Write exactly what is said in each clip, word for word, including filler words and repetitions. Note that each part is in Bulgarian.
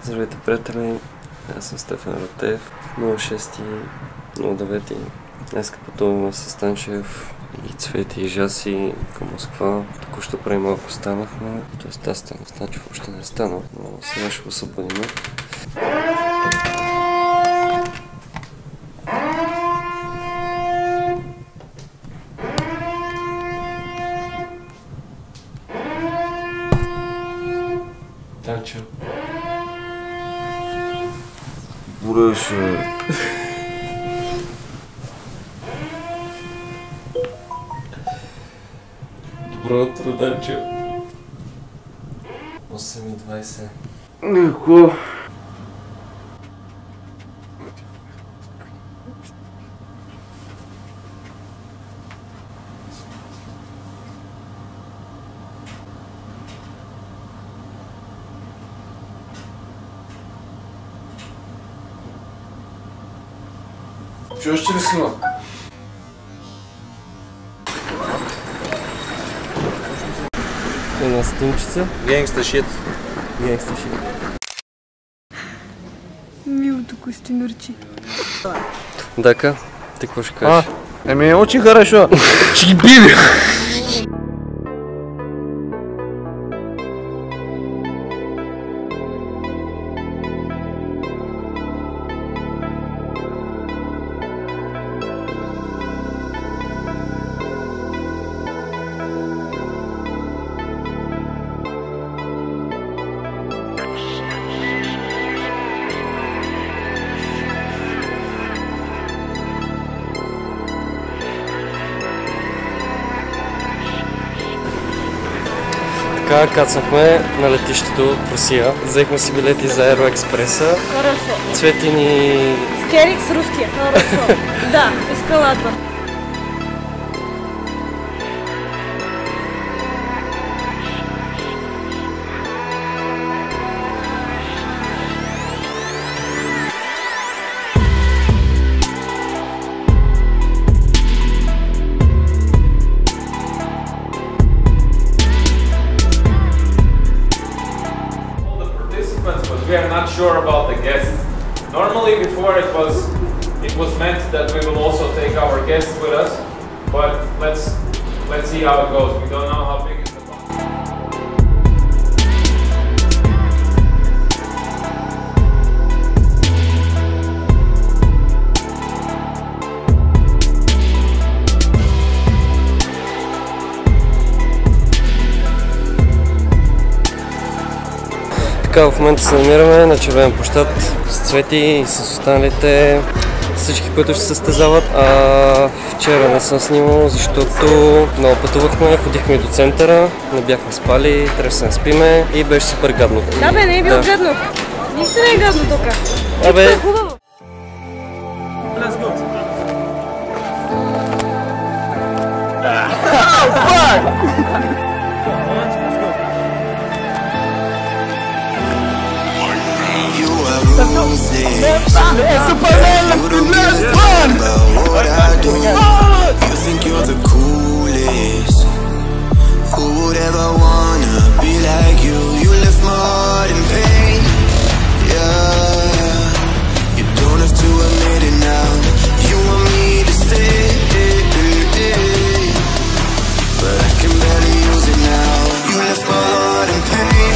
Здравейте, приятели! Аз съм Стефан Eroteev, нуло шести, нуло девети. Днес пътуваме с Станчев и Цвети и Жаси към Москва. Току-що преди малко станахме. Тоест аз станах, Станчев още не е станал, но сега ще го събудим. Станчев. Буреше. Добро утро, Данчев. осем и двайсет. Леко. Чуваш, че ли снима? Една снимчица. Генгста шит. Генгста шит. Милото костюмерче. Дака, ти какво ще кажеш? А, еми очень хорошо. Чебили! Така, кацнахме на летището в Русия. Взехме си билети за Аероекспреса. Хорошо. Цвети ни... Скерик с русския. Хорошо. Да, эскалатор. But we are not sure about the guests. Normally before it was it was meant that we will also take our guests with us, but let's let's see how it goes. We don't know how big is the box. Така, в момента се намираме на червен площад с Цвети и с останалите, всички, които ще се състезават. А вчера не съм снимал, защото много пътувахме, ходихме до центъра, не бяхме спали, трябваше да не спиме и беше супер гадно. Да бе, не е било да. Гадно. Нищо не е гадно тук. Абе... Е хубаво. Let's go. You think you're the coolest? Who would ever wanna be like you? You left my heart in pain. Yeah, you don't have to admit it now. You want me to stay, but I can barely use it now. You left my heart in pain.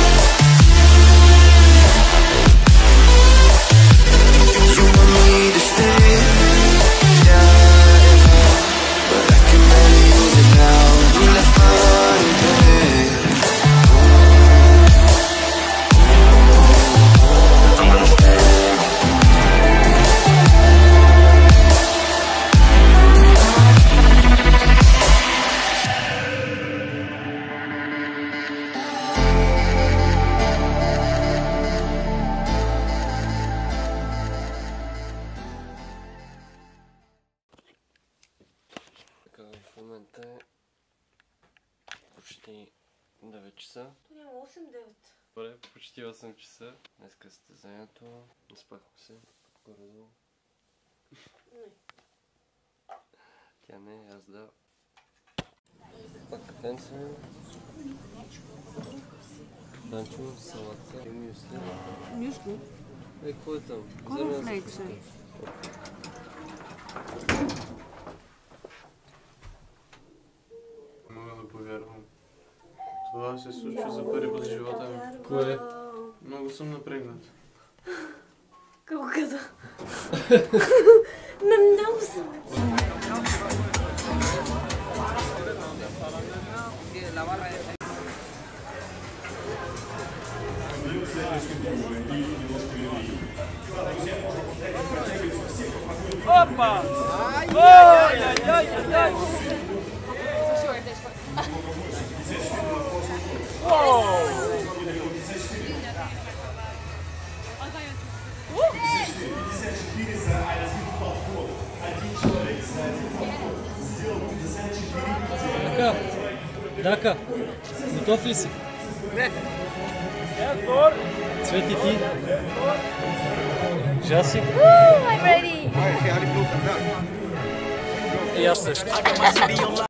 В момента е почти девет часа. То няма осем-девет. Добре, почти осем часа. Днеска е състезанието. Не спахме се. Горе-долу. Не. Тя не, аз да. Пак кафенце. Данчо, салатка и мюсли. Мюсли? Е, какво е там? Корнфлейкс е. Не мога да повярвам. Това се случва за първи път в живота ми. Кое? Много съм напрегнат. Какво каза? На много съм. Опа! Ой, ой, ой, ой! Дака, Дака, готов ли си? Не. Цвети ти? Жаси? I'm ready! И аз също.